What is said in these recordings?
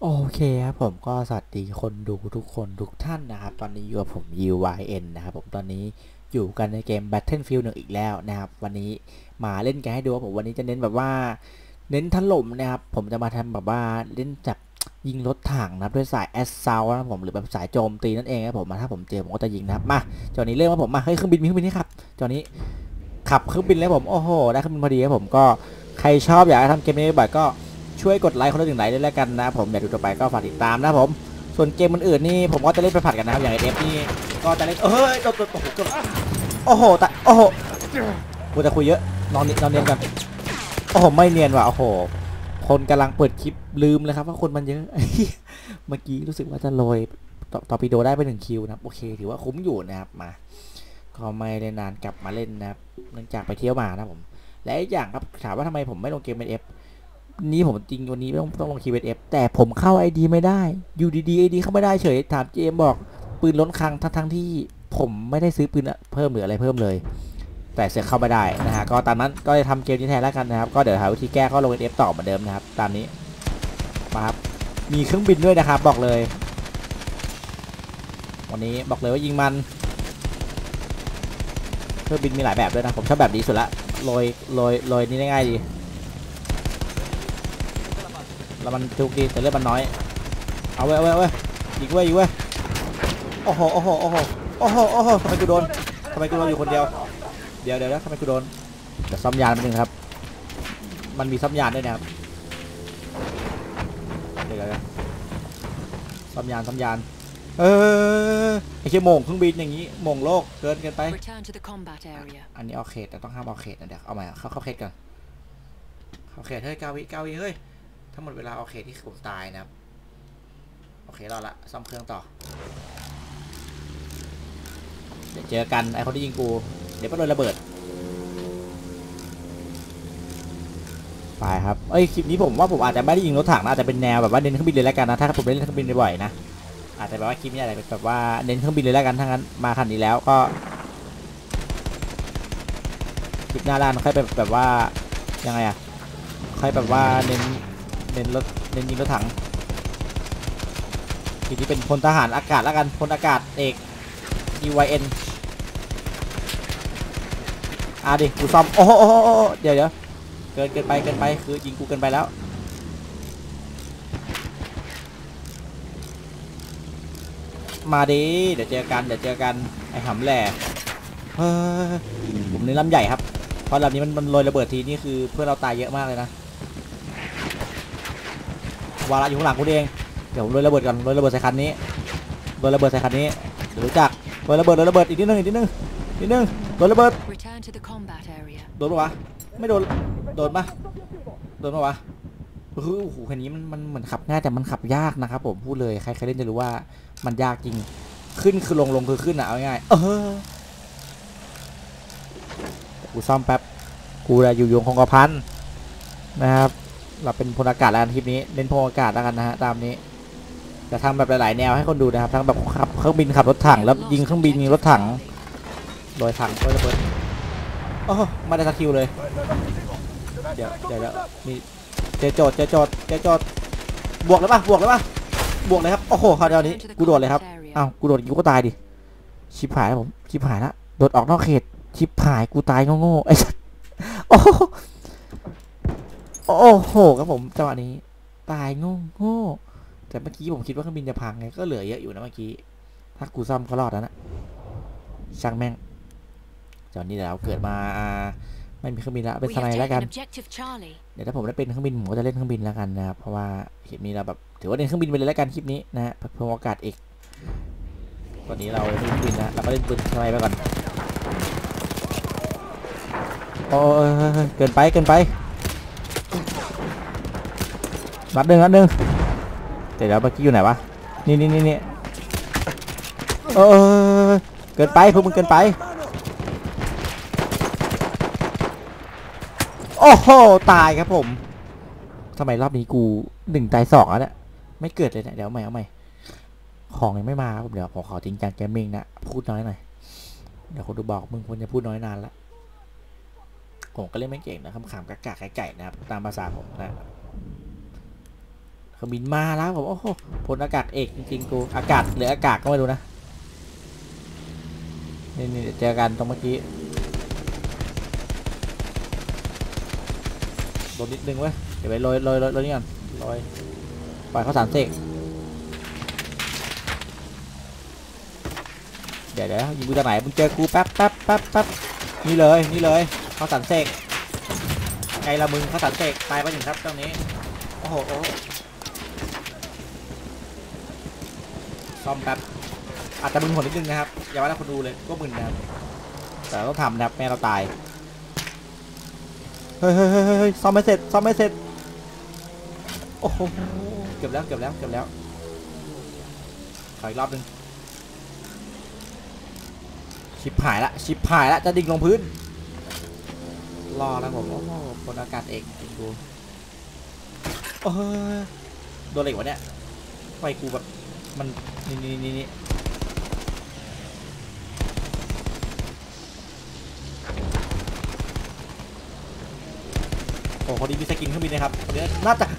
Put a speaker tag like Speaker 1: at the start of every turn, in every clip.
Speaker 1: โอเคครับผมก็สวัสดีคนดูทุกคนทุกท่านนะครับตอนนี้อยู่กับผม UYN นะครับผมตอนนี้อยู่กันในเกม Battlefield 1อีกแล้วนะครับวันนี้มาเล่นกันให้ดูว่าผมวันนี้จะเน้นแบบว่าเน้นถล่มนะครับผมจะมาทำแบบว่าเล่นจับยิงรถถังนะครับด้วยสาย Assault นะครับผมหรือแบบสายโจมตีนั่นเองครับผมถ้าผมเจอผมก็จะยิงนะครับมาจอนี้เริ่มว่าผมมาเฮ้ยเครื่องบินมีเครื่องบินนี่ครับจอนี้ขับเครื่องบินแล้วผมโอ้โหได้เครื่องบินพอดีครับผมก็ใครชอบอยากให้ทำเกมนี้บ่อยก็ ช่วยกดไลค์คนละ1 ไลค์ด้วยแล้วกันนะผมอยากดูต่อไปก็ฝากติดตามนะผมส่วนเกมอื่นๆนี่ผมก็จะเล่นไปผัดกันนะครับอย่างเอฟนี่ก็จะเล่นโอ้โหแต่โอ้โหกูจะคุยเยอะนอนเนียนกันโอ้โหไม่เนียนว่ะโอ้โหคนกำลังเปิดคลิปลืมเลยครับว่าคนมันเยอะเมื่อกี้รู้สึกว่าจะโรยต่อปีโดได้ไป1 คิวนะโอเคถือว่าคุ้มอยู่นะครับมาก็ไม่ได้นานกลับมาเล่นนะครับเนื่องจากไปเที่ยวมานะผมและอีกอย่างครับถามว่าทำไมผมไม่ลงเกมเป็นเอฟ นี้ผมจริงวันนี้ต้องลง KVF แต่ผมเข้า ID ไม่ได้อยู่ดีๆ ID เข้าไม่ได้เฉยถามเจมบอกปืนล้นคลังทั้งที่ผมไม่ได้ซื้อปืนเพิ่มหรืออะไรเพิ่มเลยแต่เสือกเข้าไม่ได้นะฮะก็ตามนั้นก็เลยทำเกมนี้แทนแล้วกันนะครับก็เดี๋ยวหาวิธีแก้ก็ลง NF ต่อเหมือนเดิมนะครับตามนี้มาครับมีเครื่องบินด้วยนะครับบอกเลยวันนี้บอกเลยว่ายิงมันเครื่องบินมีหลายแบบด้วยนะผมชอบแบบนี้สุดละโรยนี่ได้ง่ายดีแล้วมันจุกดีแต่เลือดมันน้อยเอาเว้ยยิงเว้ยโอ้โหทำไมกูโดนอยู่คนเดียวเดี๋ยวทำไมกูโดนจะซ่อมยานมันนึงครับมันมีซ่อมยานด้วยนะครับเดี๋ยวซ่อมยานเออไอ้เชี่ยโมงเครื่องบินอย่างนี้โมงโลกเกินไปอันนี้เอาเขตแต่ต้องห้ามเอาเขตนะเดี๋ยวเอาใหม่เข้าเขตก่อนเข้าเขตเฮ้ย9 วิเฮ้ยถ้าหมดเวลาเอาเขตที่ผมตายนะครับโอเครอดละซ่อมเครื่องต่อเดี๋ยวเจอกันไอ้คนที่ยิงกูเดี๋ยวก็โดนระเบิดไปครับเอ้ยคลิปนี้ผมว่าผมอาจจะไม่ได้ยิงรถถังนะอาจจะเป็นแนวแบบว่าเน้นเครื่องบินเลยแล้วกันนะถ้าผมเล่นเครื่องบินบ่อยนะอาจจะแบบว่าคลิปนี้อาจจะเป็นแบบว่าเน้นเครื่องบินเลยแล้วกันทั้งนั้นมาคันนี้แล้วก็คลิปหน้าด้านค่อยไปแบบว่ายังไงอะค่อยแบบว่าเน้นยิงรถถังทีนี้เป็นพลทหารอากาศแล้วกันพลอากาศเอก EYN ดิกูซ่อมโอ้โหเดี๋ยวเกินไปคือยิงกูเกินไปแล้วมาดิเดี๋ยวเจอกันไอ้หำแหล่เฮ้ยผมนี่ลำใหญ่ครับเพราะลำนี้มันโรยระเบิดทีนี่คือเพื่อนเราตายเยอะมากเลยนะวาระอยู่ข้างหลังกูเองเดี๋ยวโรยระเบิดก่อนโรยระเบิดใส่คันนี้เดี๋ยวรู้จักโรยระเบิดอีกนิดนึงโรยระเบิดโดนปะวะไม่โดนปะวะโอ้โหคันนี้มันเหมือนขับง่ายแต่มันขับยากนะครับผมพูดเลยใครเล่นจะรู้ว่ามันยากจริงขึ้นคือลงคือขึ้นอะเอาง่ายกูซ่อมแป๊บกูจะอยู่ยงคงกระพันนะครับเราเป็นพลอากาศแล้วคลิปนี้เน้นพลอากาศแล้วกันนะฮะตามนี้จะทำแบบหลายๆแนวให้คนดูนะครับทั้งแบบขับเครื่องบินขับรถถังแล้วยิงเครื่องบินยิงรถถังโดยถังโดยระเบิดโอ้ไม่ได้สกิลเลยเดี๋ยวมีเจอโจทย์บวกเลยป่ะบวกเลยครับโอ้โหคราวนี้กูโดดเลยครับอ้าวกูโดดกูก็ตายดิชิบหายแล้วผมชิบหายแล้วโดดออกนอกเขตชิบหายกูตายโง่ไอ้โอ้โหครับผมจังหวะนี้ตายโง่แต่เมื่อกี้ผมคิดว่าเครื่องบินจะพังไงก็เหลือเยอะอยู่นะเมื่อกี้ถ้ากูซ่อมก็รอดแล้วนะช่างแม่งตอนนี้เราเกิดมาไม่มีเครื่องบินแล้วเป็นสไนแล้วกันเดี๋ยวถ้าผมได้เป็นเครื่องบินผมก็จะเล่นเครื่องบินแล้วกันนะครับเพราะว่าคลิปนี้เราแบบถือว่าเล่นเครื่องบินไปเลยแล้วกันคลิปนี้นะฮะเพิ่มโอกาสอีกตอนนี้เราเล่นเครื่องบินนะเราก็เล่นปืนสไนไปก่อนโอ้เกินไปนัดหนึ่งเดี๋ยวเมื่อกี้อยู่ไหนวะนี่เกินไปพวกมึงเกินไปโอ้โหตายครับผมทำไมรอบนี้กู1 ตาย 2แล้วเนี่ยไม่เกิดเลยเนี่ยเดี๋ยวเอาใหม่ของยังไม่มาผมเดี๋ยวผมขอจริงจังแกมมิ่งนะพูดน้อยหน่อยเดี๋ยวคนดูบอกมึงควรจะพูดน้อยนานละผมก็เล่นไม่เก่งนะขำๆกากๆไก่นะครับตามภาษาผมนะเครื่องบินมาแล้วผมโอ้โหพลอากาศเอกจริงๆกูอากาศหรืออากาศก็ไม่รู้นะนี่เจอกันตรงเมื่อกี้โดนนิดนึงเว้ยเดี๋ยวไปลอยนี่ก่อนลอยปล่อยข้าวสารเสกเดี๋ยวยิงกูจากไหนมึงเจอกูแป๊บนี่เลยข้าวสารเสกไงละมึงข้าวสารเสกตายไปหนึ่งครับตรงนี้โอ้โหซ่อมแป๊บอาจจะมึนหัวนิดนึงนะครับอย่าว่าแต่คนดูเลยก็มึนนะครับแต่ต้องทำนะครับแม่เราตายเฮ้ยซ่อมไม่เสร็จโอ้โหเกือบแล้วขออีกรอบนึงชิบหายละจะดิ่งลงพื้นรอแล้วผมโอ้โหพลอากาศเอกจริงกูโดนอะไรวะเนี่ยไฟกูแบบมันนี่โอ้พอดีมีสกินเครื่องบินนะครับเดี๋ยวน่าจะ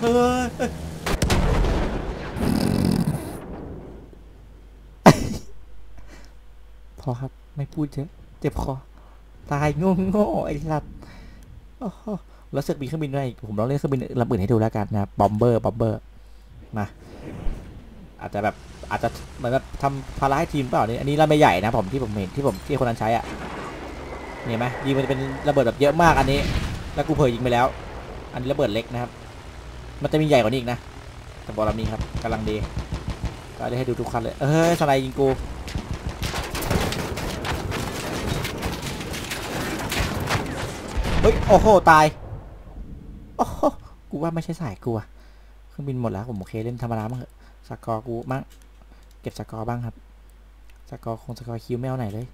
Speaker 1: พอครับไม่พูดเยอะเจ็บคอตายโง่ไอ้สัตว์แล้วเสือกมีเครื่องบินด้วยผมลองเล่นเครื่องบินลำอื่นให้ดูแล้วกันนะบอมเบอร์มาอาจจะเหมือนแบบทำภาระให้ทีมเปล่านี่อันนี้ระเบิดใหญ่นะผมเห็นที่คนนั้นใช้อ่ะเห็นไหมยิงมันจะเป็นระเบิดแบบเยอะมากอันนี้แล้วกูเผยยิงไปแล้วอันนี้ระเบิดเล็กนะครับมันจะมีใหญ่กว่านี้อีกนะแต่บอลเรามีครับกำลังดีก็ได้ให้ดูทุกคันเลยสไนยิงกูเฮ้ยโอ้โหตายโอ้โหกูว่าไม่ใช่สายกูอะเครื่องบินหมดแล้วผมโอเคเล่นธรรมดาบ้างเหอะสกอร์กูมั่งเก็บสกอร์บ้างครับสกอร์คิวไม่เอาไหนเลย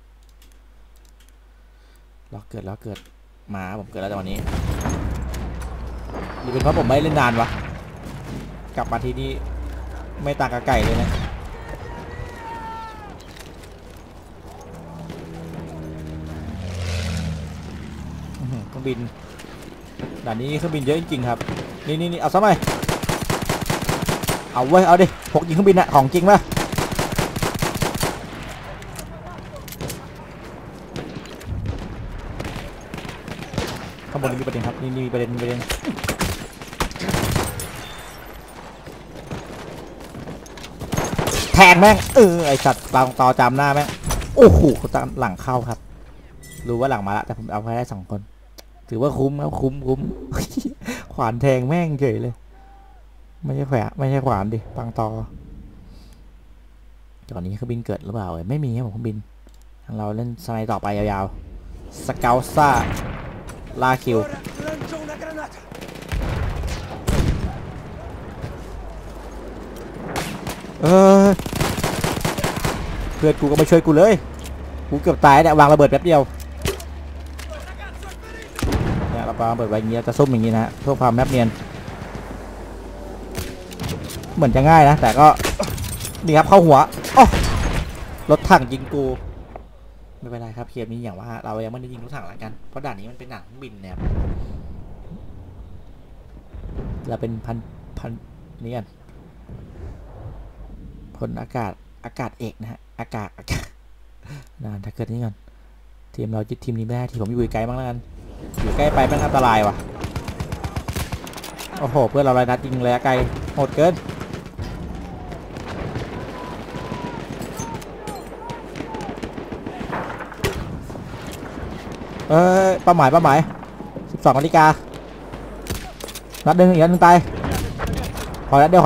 Speaker 1: รอเกิดมาผมเกิดแล้วแต่วันนี้หรือเป็นเพราะผมไม่เล่นนานวะกลับมาทีนี้ไม่ต่างกับไก่เลยนะเครื่องบินด่านนี้เครื่องบินเยอะจริงๆครับนี่เอาซะหน่อยเอาเว้ยเอาดิพกยิงเครื่องบินอะของจริงป่ะข้างบนมีประเด็นครับนี่มีประเด็นแทงแม่งไอสัตว์ต่อจำหน้าแม่งโอ้โหหลังเข้าครับรู้ว่าหลังมาละแต่ผมเอาไปได้2 คนถือว่าคุ้มครับคุ้มขวานแทงแม่งเฉยเลยไม่ใช่ขวานดิปังตอตอนนี้เครื่องบินเกิดหรือเปล่าไม่มีครับผมเครื่องบินเราเล่นสไนต่อไปยาวๆสเกลซ่าลาคิวเพื่อนกูก็ไม่ช่วยกูเลยกูเกือบตายเนี่ยวางระเบิดแป๊บเดียวเนี่ยเราวางระเบิดไว้อย่างนี้จะซุ่มอย่างนี้นะเพื่อความแนบเนียนเหมือนจะง่ายนะแต่ก็นี่ครับเข้าหัวรถถังยิงกูไม่เป็นไรครับเกมนี้อย่างว่าเรายังไม่ได้ยิงรถถังแล้วกันเพราะด่านนี้มันเป็นหนังบินเนี่ยเราเป็นพันนี่กันพลอากาศเอกนะฮะอากาศนะถ้าเกิดนี้ก่อนทีมเรายึดทีมนี้ไม่ได้ทีผมอยู่ไกลบ้างแล้วกันอยู่ใกล้ไปเป็นอันตรายว่ะโอ้โหเพื่อนเราเลยนัดยิงระยะไกลโหดเกินเป้าหมาย12 นาฬิกานัดหนึ่งอีกนัดหนึ่งตายขอนัดเดี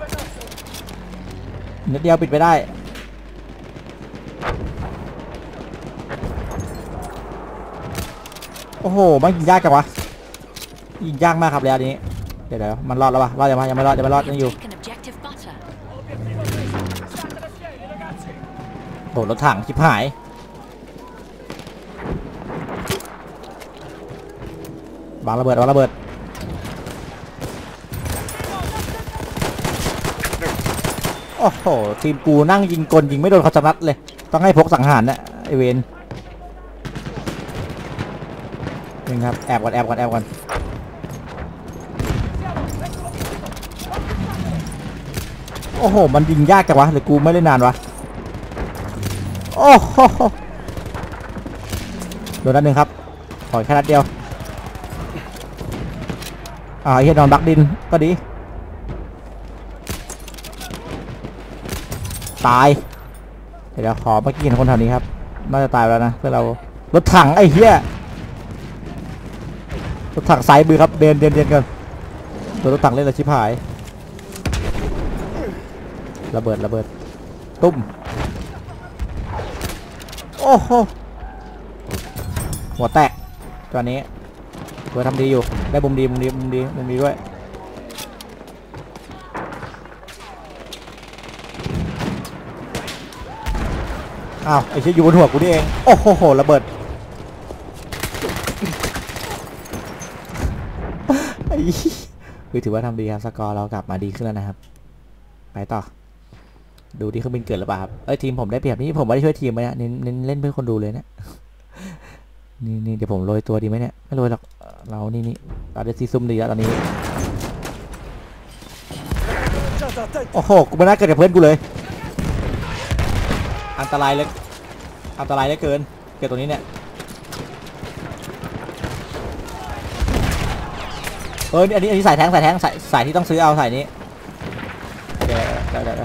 Speaker 1: ยวปิดไปได้โอ้โหมันยิงยากจังวะยิงยากมากครับแล้วนี้เดี๋ยวมันรอดแล้ววะยังไม่รอดยังอยู่โดดรถถังชิบหายวางระเบิดโอ้โหทีมกูนั่งยิงกลยิงไม่โดนเขาจะนัดเลยต้องให้พกสังหารนะไอเวนนี่ครับแอบก่อนโอ้โหมันยิงยากจังวะหรือกูไม่ได้นานวะโอ้โหโดนนัดหนึ่งครับขอแค่นัดเดียวไอ้เหี้ยนอนบักดินก็ดีตายเดี๋ยวขอเมื่อกี้เห็นคนแถวนี้ครับน่าจะตายแล้วนะเพื่อเรารถถังไอ้เหี้ยรถถังสายมือครับเดินกันโดนรถถังเล่นละชิบหายระเบิดตุ้มโอ้โหหัวแตกตอนนี้ตัวทำดีอยู่ได้มุมดีด้วยอ้าวไอ้เชี่ยอยู่บนหัวกูนี่เองโอ้โหระเบิดไอ้คือถือว่าทำดีครับสกอร์เรากลับมาดีขึ้นแล้วนะครับไปต่อดูที่เครื่องบินเกิดหรือเปล่าครับทีมผมได้เปรียบนี่ผมไม่ได้ช่วยทีมไหมเนี่ยเน้นเล่นเพื่อคนดูเลยเนี่ยนี่เดี๋ยวผมโรยตัวดีไหมเนี่ยไม่โรยหรอกเรานี่เราได้ซีซุ่มดีแล้วตอนนี้โอ้โหกูไม่น่าเกิดกับเพื่อนกูเลยอันตรายเหลือเกินเกิดตรงนี้เนี่ยอันนี้สายแทงสายที่ต้องซื้อเอาสายนี้เดี๋ยว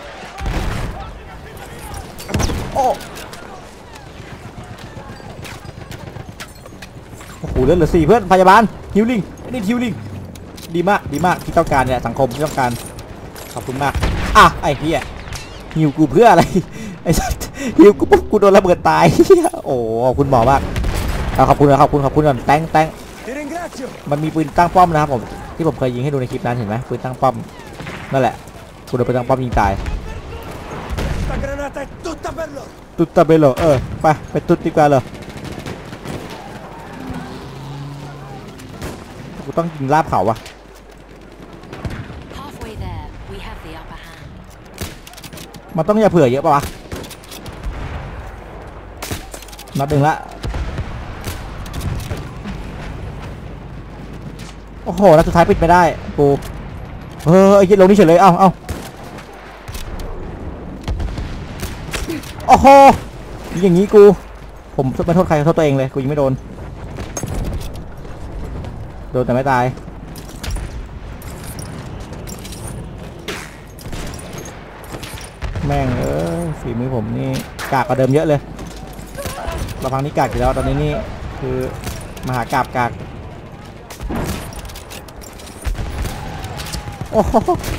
Speaker 1: โอ้โหเลือดเหลือ4เพื่อนพยาบาลฮิลลิ่งนี่ฮิลลิ่งดีมากที่ต้องการเนี่ยสังคมที่ต้องการขอบคุณมากไอ้เหี้ยฮิวกูเพื่ออะไรไอ้สัสฮิวกูปุ๊บกูโดนระเบิดตายโอ้คุณหมอมากขอบคุณก่อนแตงมันมีปืนตั้งป้อมนะครับผมที่ผมเคยยิงให้ดูในคลิปนั้นเห็นไหมปืนตั้งป้อมนั่นแหละกูโดนปืนตั้งป้อมยิงตายตุตตาเบลโลไปตุตดีกว่าเลยกูต้องยิงลาบเขาวะมันต้องอย่าเผื่อเยอะป่ะวะนัดหนึ่งละโอ้โหนัดสุดท้ายปิดไม่ได้กูไอ้เหี้ยลงนี่เฉยเลยเอ้าโอ้โหอย่างนี้ผมไม่โทษใครโทษตัวเองเลยกูยิงไม่โดนแต่ไม่ตายแม่งฝีมือผมนี่กากกว่าเดิมเยอะเลยเราฟังนี้กากอยู่แล้วตอนนี้นี่คือมหากาบกากโอ้โห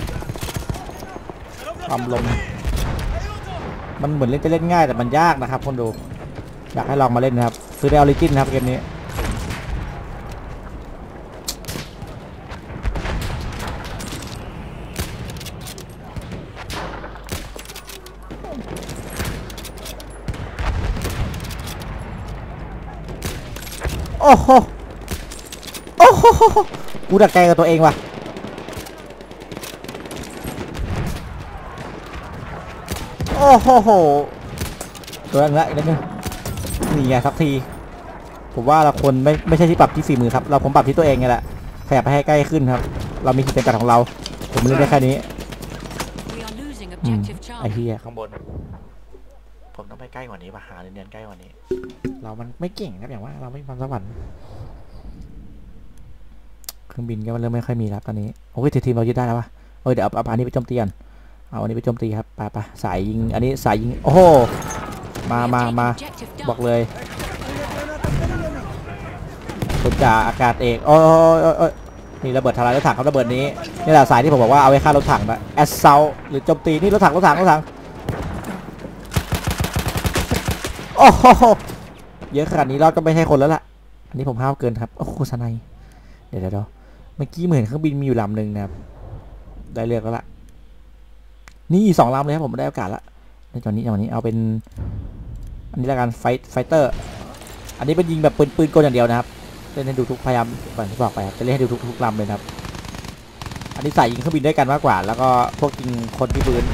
Speaker 1: ความลมมันเหมือนจะเล่นง่ายแต่มันยากนะครับคนดูอยากให้ลองมาเล่นนะครับซื้อได้ออริจินครับเกมนี้โอ้โหกูดักแกกับตัวเองว่ะโอ้โหตัวนั้นละอีกนิดนึงนี่ไงสักทีผมว่าเราคนไม่ใช่ที่ปรับที่ฝีมือครับผมปรับที่ตัวเองไงแหละขยับไปให้ใกล้ขึ้นครับเรามีขีดจำกัดของเราผมเล่นได้แค่นี้ไอ้เหี้ยข้างบนผมต้องไปใกล้กว่านี้ป่ะหาเนียนใกล้กว่านี้เรามันไม่เก่งครับอย่างว่าเราไม่มีความสวรรค์เครื่องบินก็เริ่มไม่ค่อยมีแล้วตอนนี้โอ้ยทีมเรายึดได้แล้ววะเดี๋ยวเอาอันนี้ไปโจมตีกันเอาอันนี้ไปโจมตีครับไปสายยิงอันนี้สายยิงโอ้โหมาบอกเลยคุณจ่าอากาศเอกโอ้ยนี่ระเบิดทลายรถถังครับระเบิดนี้นี่แหละสายที่ผมบอกว่าเอาไว้ฆ่ารถถังนะแอสเซลหรือโจมตีนี่รถถังโอ้โหเยอะขนาดนี้เราก็ไม่ใช่คนแล้วล่ะอันนี้ผมห้าวเกินครับโอ้โหสไนเดี๋ยวเมื่อกี้เหมือนเครื่องบินมีอยู่ลำหนึ่งนะครับได้เลือกแล้วล่ะนี่2 ลำเลยครับผมได้โอกาสแล้วในตอนนี้เอาเป็นอันนี้ละกันไฟเตอร์อันนี้เป็นยิงแบบปืนกลอย่างเดียวนะครับเล่นให้ดูทุกพยายามก่อนที่บอกไปครับจะเล่นให้ดูทุกลำเลยครับอันนี้ใส่ยิงเครื่องบินได้กันมากกว่าแล้วก็พวกยิงคนที่ปืน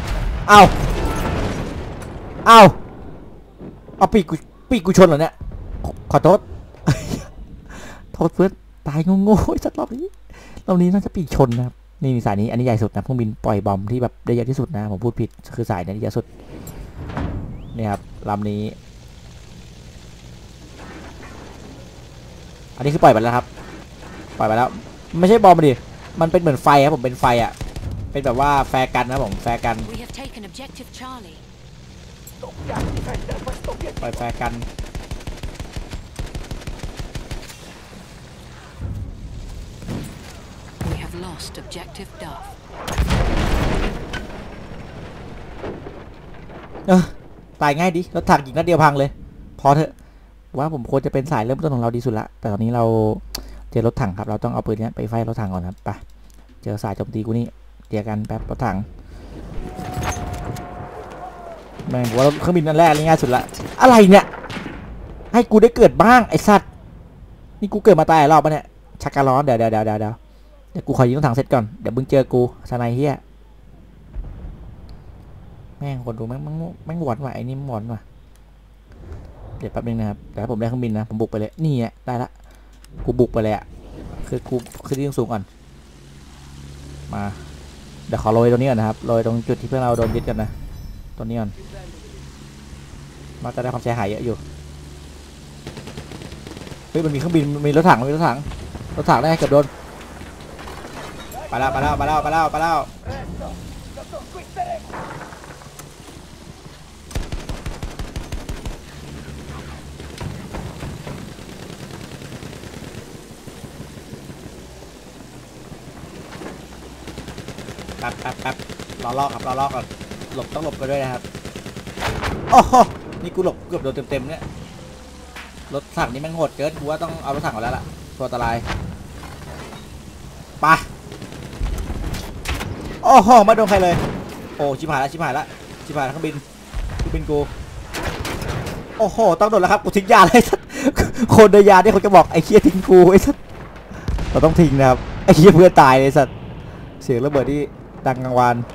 Speaker 1: เอาปีกกูชนเหรอเนี่ยขอโทษโทษเพื่อนตายโง่ๆสักรอบนี้น่าจะปีกชนนะครับนี่สายนี้อันนี้ใหญ่สุดนะเครื่องบินปล่อยบอมที่แบบได้เยอะที่สุดนะผมพูดผิดคือสายนี้เยอะสุดนี่ครับลำนี้อันนี้คือปล่อยไปแล้วครับปล่อยไปแล้วไม่ใช่บอมดิมันเป็นเหมือนไฟครับผมเป็นไฟอ่ะเป็นแบบว่าแฟร์กันนะผมแฟร์กันปล่อยแฟร์กันตายง่ายดิรถถังยิงนัดเดียวพังเลยพอเถอะว่าผมควรจะเป็นสายเริ่มต้นของเราดีสุดละแต่ตอนนี้เราเจอรถถังครับเราต้องเอาปืนนี้ไปไฟรถถังก่อนครับไปเจอสายโจมตีกูนี่เดียวกันแป๊บรถถังแม่งว่าเครื่องบินนั่นแรกง่ายสุดละอะไรเนี่ยให้กูได้เกิดบ้างไอ้สัตว์นี่กูเกิดมาตายรอบปะเนี่ยชักกะร้อนเดี๋ยวกูขอยิงรถถังเสร็จก่อนเดี๋ยวมึงเจอกูสไนเฮียแม่งคนดูแม่งหวานว่ะไอ้นี่หวานว่ะเดี๋ยวแป๊บนึงนะครับแต่ผมได้เครื่องบินนะผมบุกไปเลยนี่อ่ะได้ละกูบุกไปเลยอ่ะคือกูขึ้นที่สูงก่อนมาเดี๋ยวขอโรยตรงนี้ก่อนนะครับโรยตรงจุดที่เพื่อนเราโดนยึดกันนะตรงนี้ก่อนมาจะได้ความเสียหายเยอะอยู่เฮ้ยมันมีเครื่องบินมีรถถังรถถังได้เกือบโดนไปแล้วแป๊บรอลอกครับรอลอกก่อนหลบต้องหลบกันด้วยนะครับโอ้โหนี่กูหลบเกือบโดนเต็มเนี่ยรถถังนี่แม่งโหดเกินกูว่าต้องเอารถถังออกแล้วล่ะตัวอันตรายไปโอ้โหไม่โดนใครเลยโอ้ชิบหายแล้วเครื่องบินกูโอ้โหต้องโดนแล้วครับกูทิ้งยาเลยสัตว์คนในยาเนี่ยเขาจะบอกไอ้เคียทิ้งกูไอ้สัตว์เราต้องทิ้งนะครับไอ้เคียเพื่อตายเลยสัตว์เสียงระเบิดที่ดังกังวาน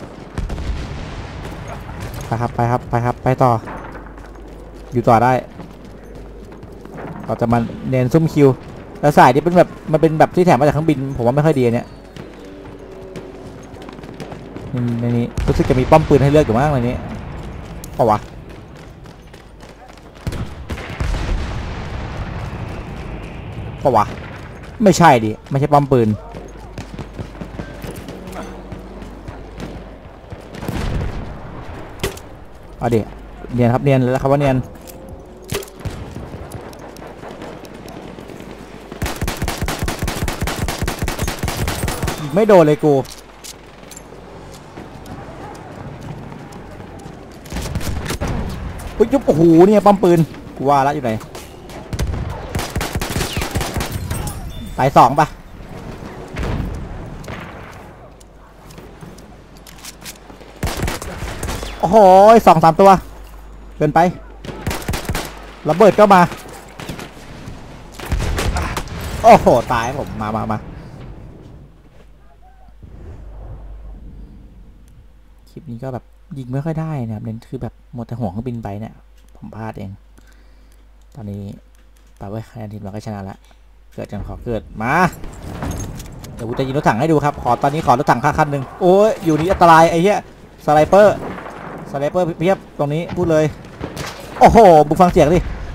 Speaker 1: ไปต่ออยู่ต่อได้เราจะมาเน้นซุ่มคิวแล้วสายที่เป็นแบบมันเป็นแบบที่แถมมาจากเครื่องบินผมว่าไม่ค่อยดีเนี่ยในนี้รู้สึกจะมีป้อมปืนให้เลือกอยู่มากเลยนี้เปล่าวะไม่ใช่ดิไม่ใช่ป้อมปืนเอาดิเนียนครับเนียนแล้วครับว่าเนียนไม่โดนเลยกูยุบโอ้โหเนี่ยป้อมปืนกูว่าแล้วอยู่ไหนสาย2ปะโอ้โห2-3ตัวเกินไประเบิดก็มาโอ้โหตายผมมาคลิปนี้ก็แบบยิงไม่ค่อยได้นะครับเน้นคือแบบหมดแต่ห่วงเครื่องบินไปเนี่ยผมพลาดเองตอนนี้ไปไว้คะแนนทีมเราก็ชนะละเกิดกันขอเกิดมาเดี๋ยวกูจะยิงรถถังให้ดูครับตอนนี้ขอรถถังคันหนึ่งโอ้ยอยู่นี่อันตรายไอ้เหี้ยสไนเปอร์เพียบตรงนี้พูดเลยโอ้โหบุกฟังเสียงดิ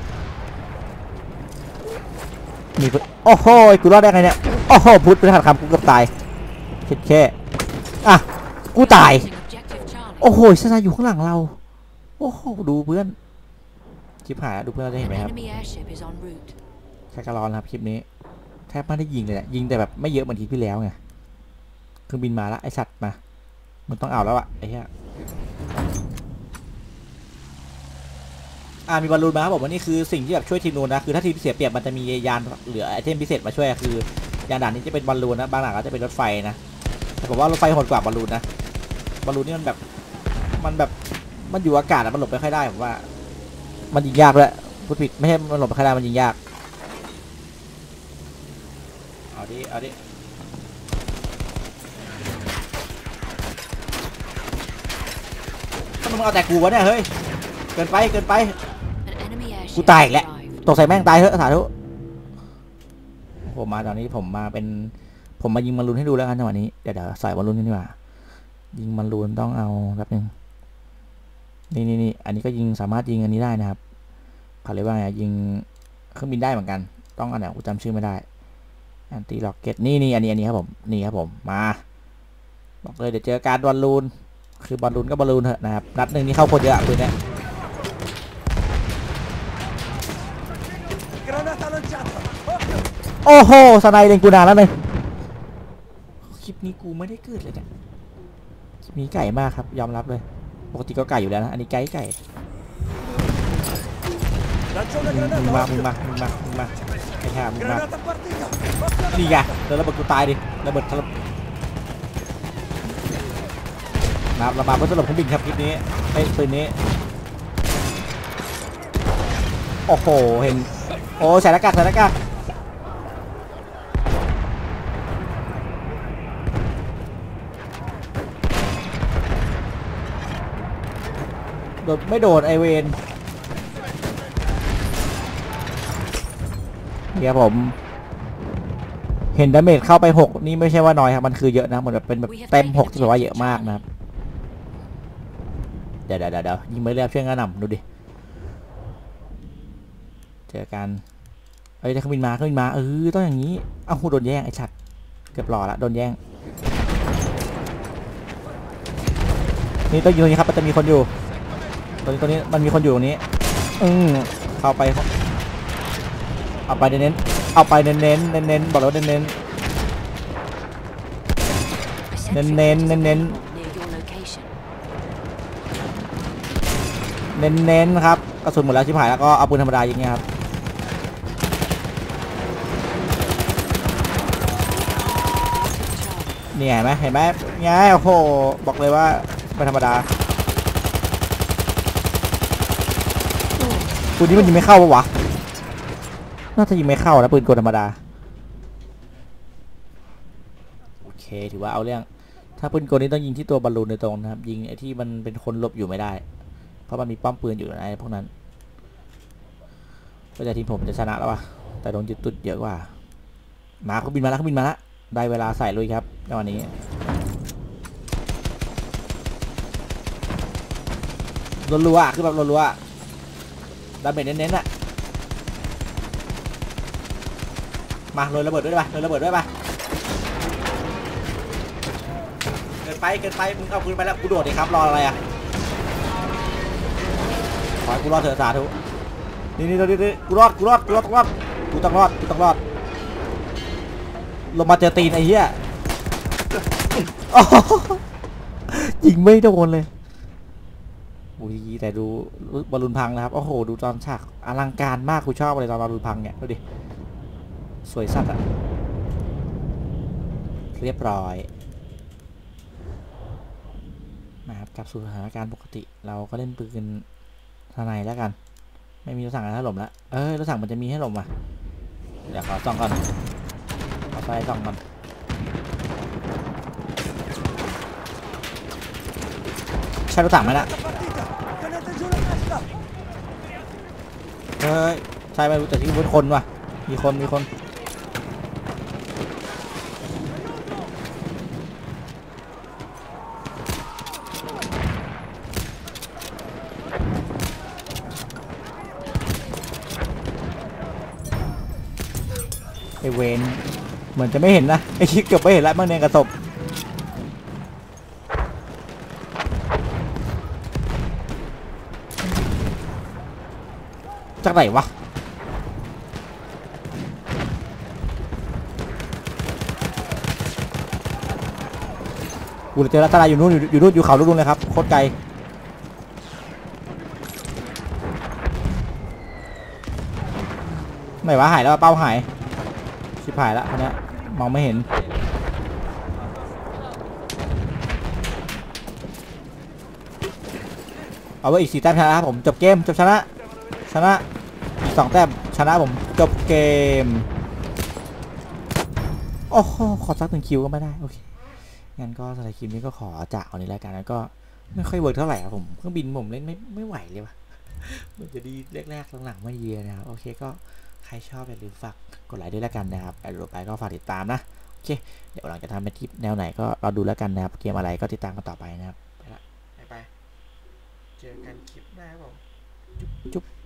Speaker 1: มีโอ้โหกูรอดได้ไงเนี่ยโอ้โหพูดเป็นหัดคำกูเกือบตายแค่อ่ะกูตายโอ้โหซาอยู่ข้างหลังเราโอ้โหดูเพื่อนคลิปหายดูเพื่อนเราจะเห็นไหมครับแค่กระรอนครับคลิปนี้แทบไม่ได้ยิงเลยยิงแต่แบบไม่เยอะเหมือนทีที่แล้วไงเครื่องบินมาแล้วไอสัตว์มามันต้องเอาแล้วอะไอ้เหี้ยมีบอลลูนมาครับผมว่านี่คือสิ่งที่แบบช่วยทีมนู้นนะคือถ้าทีมเสียเปรียบมันจะมียานเหลือไอเทมพิเศษมาช่วยคือยานด่านนี้จะเป็นบอลลูนนะบางหลังก็จะเป็นรถไฟนะแต่ผมว่ารถไฟโหดกว่าบอลลูนนะบอลลูนนี่มันอยู่อากาศมันหลบไปค่อยได้ผมว่ามันยิงยากเลยพูดผิดไม่ใช่มันหลบไปค่อยได้มันยิงยากเอาดิถ้ามึงเอาแต่กูวะเนี่ยเฮ้ยเกินไปกูตายอีกแล้วตกใส่แม่งตายเถอะสาธุผมมาตอนนี้ผมมาเป็นผมมายิงบอลลูนให้ดูแล้วกันจังหวะนี้เดี๋ยวใส่บอลลูนกันดีกว่ายิงบอลลูนต้องเอาแป๊บนึงนี่อันนี้ก็ยิงสามารถยิงอันนี้ได้นะครับเขาเรียกว่าไงยิงเครื่องบินได้เหมือนกันต้องอันไหนกูจำชื่อไม่ได้แอนตี้ล็อกเก็ตนี่อันนี้ครับผมนี่ครับผมมาบอกเลยเดี๋ยวเจอการบอลลูนคือบอลลูนก็บอลลูนเถอะนะครับนัดหนึ่งนี่เข้าคนเยอะปืนเนี่ยโอ้โหสไนเล็งกูนานแล้วเลยคลิปนี้กูไม่ได้เกิดเลยเนี่ยคลิปนี้ไก่มากครับยอมรับเลยปกติก็ไก่อยู่แล้วนะอันนี้ไก่มึงมาไอ้แค่มึงมานี่ไงเดี๋ยวระเบิดกูตายดิระเบิดถล่มนะครับระบาดเพื่อถล่มเครื่องบินครับคลิปนี้ไอ้ปืนนี้โอ้โหเห็นโอ้ใส่หน้ากากโดนไม่โดนไอเวนเนี่ยผมเห็นดาเมจเข้าไป6นี่ไม่ใช่ว่าน้อยครับมันคือเยอะนะเหมือนแบบเป็นแบบเต็ม6ที่แบบว่าเยอะมากนะครับเดี๋ยวยิงไม่เรียบช่วยกระหน่ำดูดิเจอกันเฮ้ยเครื่องบินมาต้องอย่างนี้เอ้าโดนแย่งไอ้ชัดเกือบหล่อละโดนแย่งนี่ต้องอยู่ตรงนี้ครับมันจะมีคนอยู่ตัวนี้มันมีคนอยู่ตรงนี้เข้าไปเอาไปเน้นบอกแล้วเน้นครับกระสุนหมดแล้วชิบหายแล้วก็เอาปืนธรรมดายิงเงี้ยครับเนี่ยเห็นไหมไงโอ้โหบอกเลยว่าไม่ธรรมดาปืนนี้มันยิงไม่เข้าปะวะน่าจะยิงไม่เข้านะปืนกลธรรมดาโอเคถือว่าเอาเรื่องถ้าปืนกลนี้ต้องยิงที่ตัวบอลลูนโดยตรงนะครับยิงไอ้ที่มันเป็นคนหลบอยู่ไม่ได้เพราะมันมีป้อมปืนอยู่ในพวกนั้นก็จะทีมผมจะชนะแล้ววะแต่โดนยึดตุดเยอะกว่ามาเขาบินมาแล้วได้เวลาใส่ลุยครับในวันนี้รัวๆคือแบบรัวๆดาเมจเน้นๆอะมาโรยระเบิดด้วยป่ะเกินไปมึงเอาปืนไปแล้วกูโดดดิครับรออะไรอะขอให้กูรอดเถอะสาธุนี่กูรอดกูต้องรอดลงมาเจอตีนไอ้เหี้ยยิงไม่โดนเลยอุ้ยแต่ดูบอลลูนพังนะครับโอ้โหดูตอนฉากอลังการมากกูชอบเลยตอนบอลลูนพังเนี่ยดูดิสวยสัตว์อะเรียบร้อยนะครับกลับสู่สถานการณ์ปกติเราก็เล่นปืนทนายแล้วกันไม่มีรถถังให้หล่มแล้วรถถังมันจะมีให้หล่มอ่ะเดี๋ยวขอส่องก่อนขอไฟส่องมันใช่รถถังไหมล่ะใช่ไม่รู้แต่ที่เป็นคนว่ะมีคนไอเวนเหมือนจะไม่เห็นนะไอคิดเกือบไม่เห็นแล้วมันเนกระตบจากไหนวะกูเจอรัตนาอยู่นู่นอยู่เขาลูกนู่นเลยครับโคตรไกลไหนวะหายแล้วเป้าหายชิบหายแล้วคันนี้มองไม่เห็นเอาไว้อีก4 แต้มชนะครับผมจบเกมชนะอีก2 แต้มชนะผมจบเกมโอ้โหขอสัก1 คิวก็ไม่ได้โอเคงั้นก็สำหรับคลิปนี้ก็ขอจากเอานี้แล้วกันแล้วก็ไม่ค่อยเวิร์กเท่าไหร่ครับผมเครื่องบินผมเล่นไม่ไหวเลยว่ะมันจะดีแรกๆหลังๆไม่ดีนะครับโอเคก็ใครชอบอย่าลืมฝากกดไลค์ด้วยแล้วกันนะครับไปดูไปก็ฝากติดตามนะโอเคเดี๋ยวหลังจะทำเป็นคลิปแนวไหนก็รอดูแล้วกันนะครับเกมอะไรก็ติดตามกันต่อไปนะครับไปละไปเจอกันคลิปหน้าครับผมจุ๊บ